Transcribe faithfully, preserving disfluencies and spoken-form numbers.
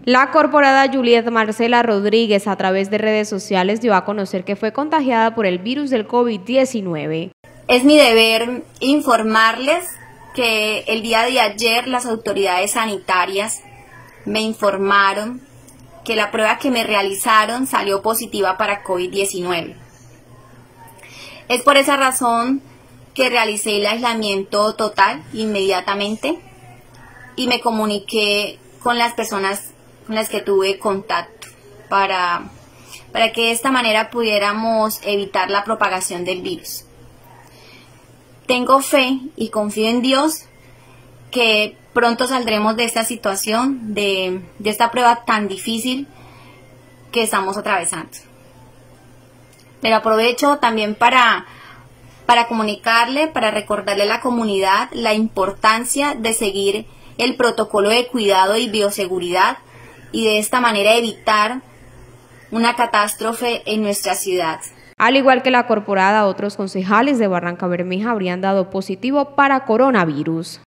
La corporada Juliet Marcela Rodríguez a través de redes sociales dio a conocer que fue contagiada por el virus del COVID diecinueve. Es mi deber informarles que el día de ayer las autoridades sanitarias me informaron que la prueba que me realizaron salió positiva para COVID diecinueve. Es por esa razón que realicé el aislamiento total inmediatamente y me comuniqué con las personas con las que tuve contacto para, para que de esta manera pudiéramos evitar la propagación del virus. Tengo fe y confío en Dios que pronto saldremos de esta situación, de, de esta prueba tan difícil que estamos atravesando. Pero aprovecho también para, para comunicarle, para recordarle a la comunidad la importancia de seguir el protocolo de cuidado y bioseguridad y de esta manera evitar una catástrofe en nuestra ciudad. Al igual que la corporada, otros concejales de Barrancabermeja habrían dado positivo para coronavirus.